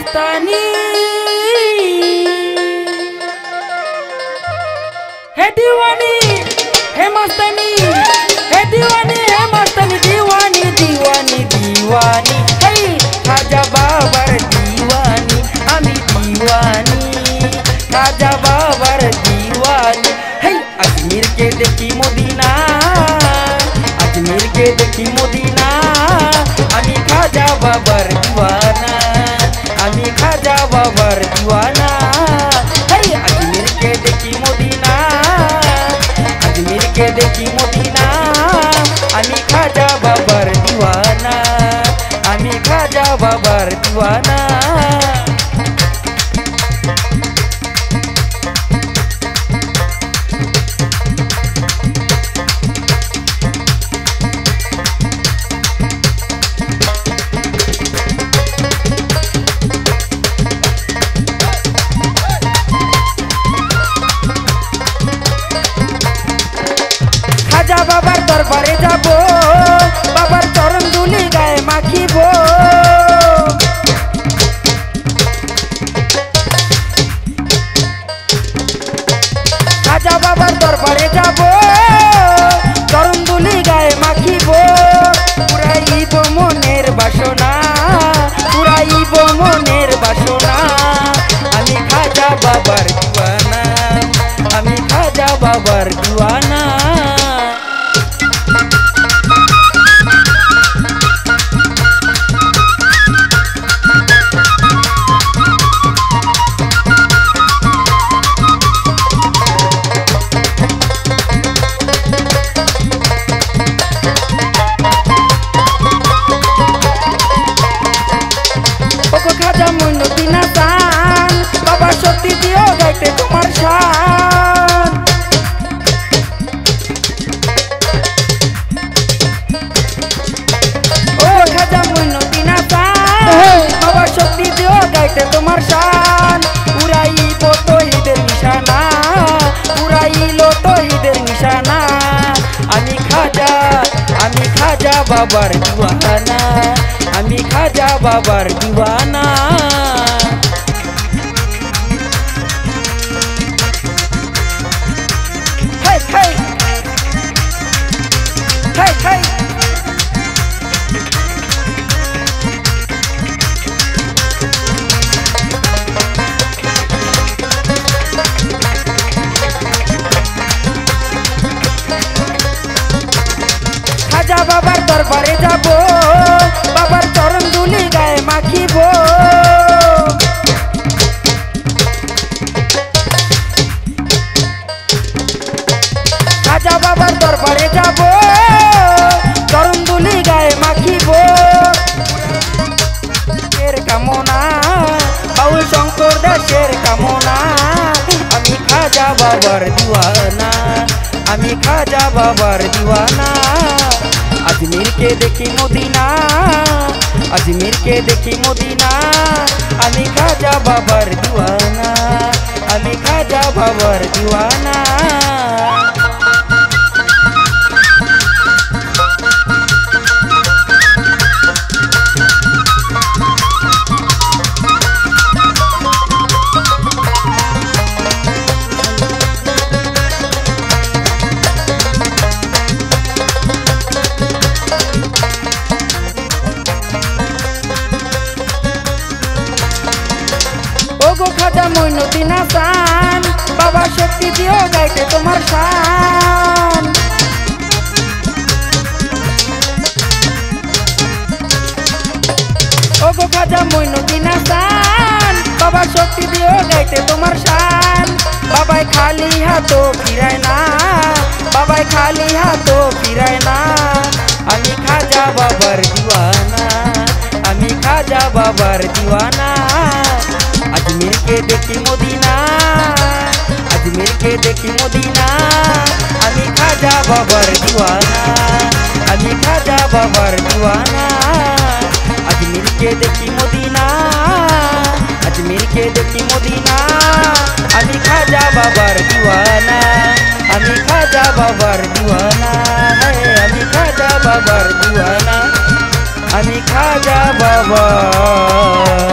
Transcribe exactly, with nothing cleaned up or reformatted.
मस्तानी हे दीवानी हे मस्तानी हे दीवानी हे मस्तानी दीवानी दीवानी दीवानी हे खाजा बाबर दीवानी आमी दीवानी खाजा बाबर दीवानी हे अजमेर के देखी मदीना अजमेर के देखी मदीना आमी खाजा बाबर दीवाना आमी खाजा बाबर दीवाना हे अजमेर के देखी मदीना अजमेर के देखी मदीना आमी खाजा बाबर दीवाना आमी खाजा बाबर दीवाना खाजा बाबार दरबारे जाबो बाबार चरण धुली गाए माखिबो खाजा बाबार दरबारे जाबो चरण धुली गाए माखिबो पुराइब मनेर बासना पुराइब मनेर बासना आमी खाजा बाबार दीवाना आमी खाजा बाबार दीवाना खाजा मुइनुद्दीन हासान बाबा शक्ति दियो गाइते तुम्हार शान ओ खाजा मुइनुद्दीन हासान बाबा शक्ति दियो गाइते तुम्हार शान उड़ाइबो तौहीদের निशाना उड़ाइलो तौहीদের निशाना आमी खाजा आमी खाजा बाबार दीवाना आमी खाजा बाबार दीवाना हे हे हे हे खाजा बाबार दरबारे जाबो बाबार चरण धुली गाए माखिबो खाजा बाबार दरबारे जाबो चरण धुली गाए माखिबो शेर कामना बाउल शंकर दासेर कामना आमी खाजा बाबार दीवाना आमी खाजा बाबार दीवाना अजमेर के देखी मदीना अजमेर के देखी मदीना आमी खाजा बाबार दीवाना आमी खाजा बाबार दीवाना ओगो खाजा मुइनुद्दीन हासान बाबा शक्ति दियो गाइते तुम्हार शान ओगो खाजा मुइनुद्दीन हासान बाबा शक्ति दियो गाइते तुम्हार शान बाबाई खाली हाथों फिराय ना बाबाई खाली हाथों फिराय ना आमी खाजा बाबार दीवाना आमी खाजा बाबार दीवाना अजमेर के देखी मदीना अजमेर के देखी मदीना आमी खाजा बाबार दीवाना आमी खाजा बाबार दीवाना अजमेर के देखी मदीना अजमेर के देखी मदीना आमी खाजा बाबार दीवाना आमी खाजा बाबार दीवाना है आमी खाजा बाबार दीवाना आमी खाजा बाबा।